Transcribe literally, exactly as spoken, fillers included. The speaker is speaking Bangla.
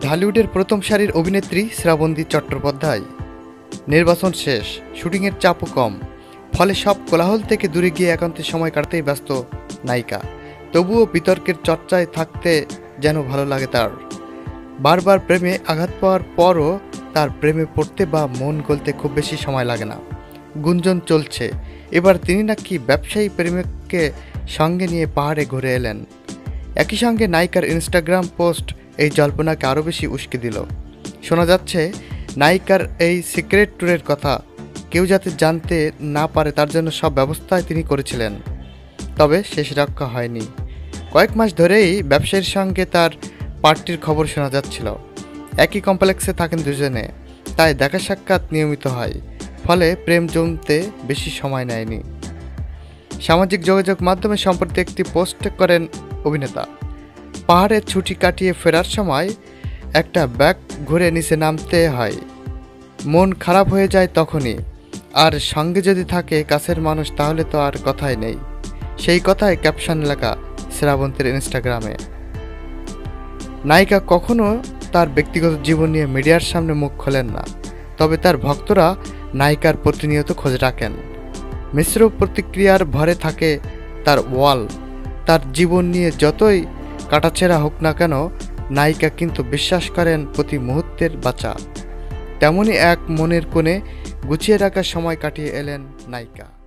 ঢালিউডের প্রথম সারির অভিনেত্রী শ্রাবন্তী চট্টোপাধ্যায়। নির্বাচন শেষ, শুটিংয়ের চাপও কম, ফলে সব কোলাহল থেকে দূরে গিয়ে একান্তে সময় কাটাতেই ব্যস্ত নায়িকা। তবুও বিতর্কের চর্চায় থাকতে যেন ভালো লাগে তার। বারবার প্রেমে আঘাত পাওয়ার পরও তার প্রেমে পড়তে বা মন গলতে খুব বেশি সময় লাগে না। গুঞ্জন চলছে এবার তিনি নাকি ব্যবসায়ী প্রেমিককে সঙ্গে নিয়ে পাহাড়ে ঘুরে এলেন। একই সঙ্গে নায়িকার ইনস্টাগ্রাম পোস্ট এই জল্পনাকে আরও বেশি উস্কে দিল। শোনা যাচ্ছে নায়িকার এই সিক্রেট ট্যুরের কথা কেউ যাতে জানতে না পারে তার জন্য সব ব্যবস্থাই তিনি করেছিলেন। তবে শেষ রক্ষা হয়নি। কয়েক মাস ধরেই ব্যবসায়ীর সঙ্গে তার পার্টির খবর শোনা যাচ্ছিল। একই কমপ্লেক্সে থাকেন দুজনে, তাই দেখা সাক্ষাৎ নিয়মিত হয়, ফলে প্রেম জমতে বেশি সময় নেয়নি। সামাজিক যোগাযোগ মাধ্যমে সম্প্রতি একটি পোস্ট করেন অভিনেতা। পাহাড়ে ছুটি কাটিয়ে ফেরার সময় একটা ব্যাগ ঘুরে নিচে নামতে হয়, মন খারাপ হয়ে যায় তখনই। আর সঙ্গে যদি থাকে কাছের মানুষ তাহলে তো আর কথাই নেই। সেই কথায় ক্যাপশন লেখা শ্রাবন্তীর ইনস্টাগ্রামে। নায়িকা কখনো তার ব্যক্তিগত জীবন নিয়ে মিডিয়ার সামনে মুখ খোলেন না, তবে তার ভক্তরা নায়িকার প্রতিনিয়ত খোঁজ রাখেন। মিশ্র প্রতিক্রিয়ার ভরে থাকে তার ওয়াল। তার জীবন নিয়ে যতই কাটাছেঁড়া হোক না কেন, নায়িকা কিন্তু বিশ্বাস করেন প্রতি মুহূর্তের বাঁচা। তেমনই এক মনের কোণে গুছিয়ে রাখার সময় কাটিয়ে এলেন নায়িকা।